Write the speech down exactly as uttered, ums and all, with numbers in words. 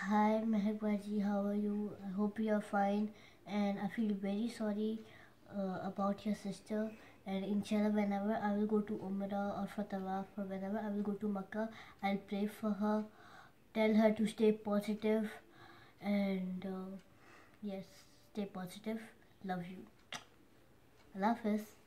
Hi Mehakbaji, how are you? I hope you are fine, and I feel very sorry uh, about your sister. And inshallah, whenever I will go to Umrah or for Tawaf or whenever I will go to Makkah, I'll pray for her, tell her to stay positive, and uh, yes, stay positive. Love you. Allah Hafiz.